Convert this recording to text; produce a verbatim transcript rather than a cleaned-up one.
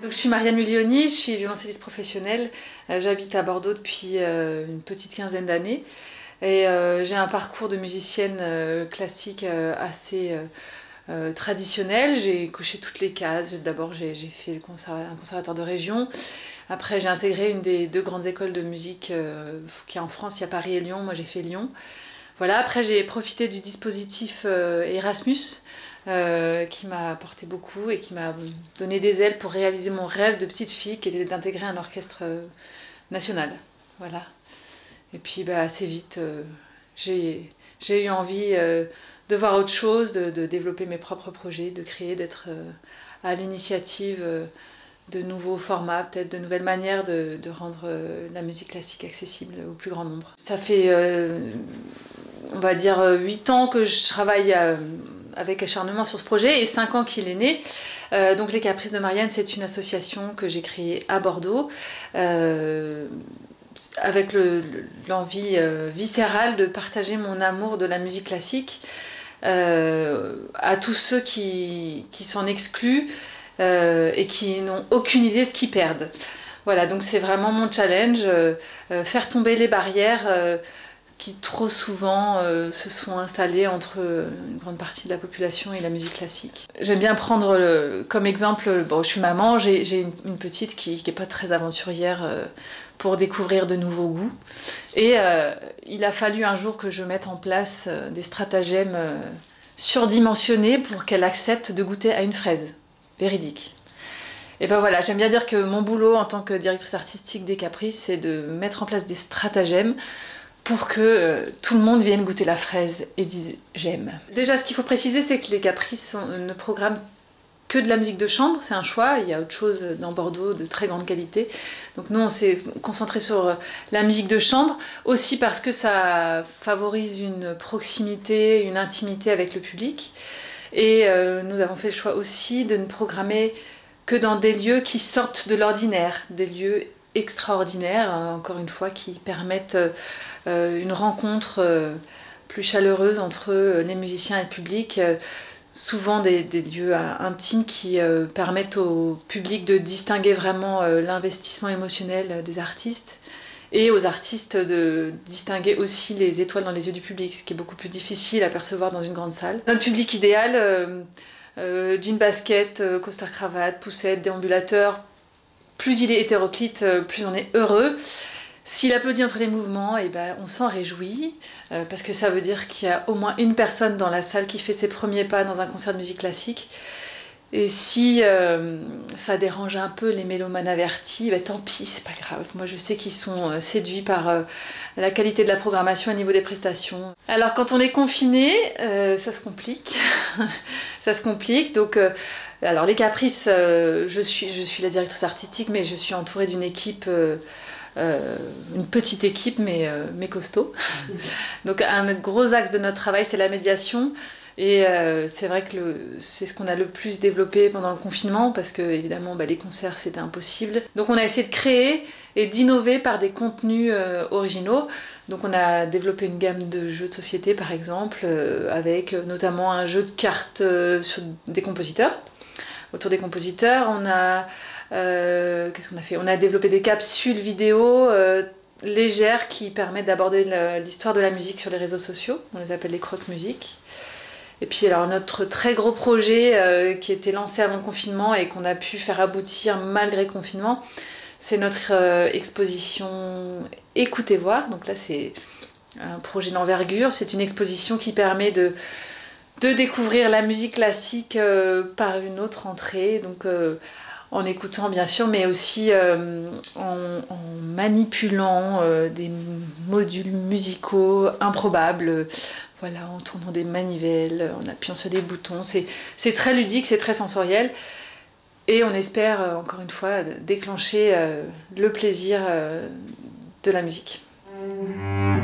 Donc, je suis Marianne Muglioni, je suis violoncelliste professionnelle. Euh, J'habite à Bordeaux depuis euh, une petite quinzaine d'années. Et euh, j'ai un parcours de musicienne euh, classique euh, assez euh, euh, traditionnel. J'ai coché toutes les cases. D'abord, j'ai fait le conserv un conservatoire de région. Après, j'ai intégré une des deux grandes écoles de musique euh, qui est en France. Il y a Paris et Lyon. Moi, j'ai fait Lyon. Voilà. Après, j'ai profité du dispositif euh, Erasmus. Euh, qui m'a apporté beaucoup et qui m'a donné des ailes pour réaliser mon rêve de petite fille qui était d'intégrer un orchestre euh, national. Voilà. Et puis bah, assez vite, euh, j'ai eu envie euh, de voir autre chose, de, de développer mes propres projets, de créer, d'être euh, à l'initiative euh, de nouveaux formats, peut-être de nouvelles manières de, de rendre euh, la musique classique accessible au plus grand nombre. Ça fait, euh, on va dire, huit ans que je travaille à, avec acharnement sur ce projet et cinq ans qu'il est né. Euh, donc les Caprices de Marianne, c'est une association que j'ai créée à Bordeaux euh, avec l'envie le, euh, viscérale de partager mon amour de la musique classique euh, à tous ceux qui, qui s'en excluent euh, et qui n'ont aucune idée de ce qu'ils perdent. Voilà, donc c'est vraiment mon challenge, euh, faire tomber les barrières euh, qui trop souvent euh, se sont installés entre une grande partie de la population et la musique classique. J'aime bien prendre le, comme exemple, bon, je suis maman, j'ai une, une petite qui n'est pas très aventurière euh, pour découvrir de nouveaux goûts. Et euh, il a fallu un jour que je mette en place euh, des stratagèmes euh, surdimensionnés pour qu'elle accepte de goûter à une fraise, véridique. Et ben voilà, j'aime bien dire que mon boulot en tant que directrice artistique des Caprices, c'est de mettre en place des stratagèmes pour que euh, tout le monde vienne goûter la fraise et dise j'aime. Déjà, ce qu'il faut préciser, c'est que les Caprices sont, ne programment que de la musique de chambre, c'est un choix. Il y a autre chose dans Bordeaux de très grande qualité. Donc nous, on s'est concentré sur la musique de chambre, aussi parce que ça favorise une proximité, une intimité avec le public. Et euh, nous avons fait le choix aussi de ne programmer que dans des lieux qui sortent de l'ordinaire, des lieux extraordinaires, encore une fois, qui permettent euh, une rencontre euh, plus chaleureuse entre les musiciens et le public, euh, souvent des, des lieux euh, intimes qui euh, permettent au public de distinguer vraiment euh, l'investissement émotionnel des artistes et aux artistes de distinguer aussi les étoiles dans les yeux du public, ce qui est beaucoup plus difficile à percevoir dans une grande salle. Notre public idéal, euh, euh, jean basket, euh, costard cravate, poussette, déambulateur, plus il est hétéroclite, plus on est heureux. S'il applaudit entre les mouvements, eh ben, on s'en réjouit, euh, parce que ça veut dire qu'il y a au moins une personne dans la salle qui fait ses premiers pas dans un concert de musique classique. Et si euh, ça dérange un peu les mélomanes avertis, ben, tant pis, c'est pas grave. Moi je sais qu'ils sont euh, séduits par euh, la qualité de la programmation au niveau des prestations. Alors quand on est confiné, euh, ça se complique. ça se complique. Donc, euh, alors les Caprices, euh, je, suis, je suis la directrice artistique, mais je suis entourée d'une équipe, euh, euh, une petite équipe, mais, euh, mais costaud. Donc un gros axe de notre travail, c'est la médiation. Et euh, c'est vrai que c'est ce qu'on a le plus développé pendant le confinement parce que évidemment bah, les concerts c'était impossible. Donc on a essayé de créer et d'innover par des contenus euh, originaux. Donc on a développé une gamme de jeux de société par exemple euh, avec notamment un jeu de cartes euh, sur des compositeurs. Autour des compositeurs, on a euh, qu'est-ce qu'on a fait? On a développé des capsules vidéo euh, légères qui permettent d'aborder l'histoire de la musique sur les réseaux sociaux. On les appelle les croque-musiques. Et puis alors notre très gros projet euh, qui était lancé avant le confinement et qu'on a pu faire aboutir malgré le confinement, c'est notre euh, exposition Écoutez Voix. Donc là c'est un projet d'envergure, c'est une exposition qui permet de, de découvrir la musique classique euh, par une autre entrée, donc euh, en écoutant bien sûr, mais aussi euh, en, en manipulant euh, des modules musicaux improbables. Voilà, en tournant des manivelles, en appuyant sur des boutons. C'est très ludique, c'est très sensoriel. Et on espère, encore une fois, déclencher le plaisir de la musique.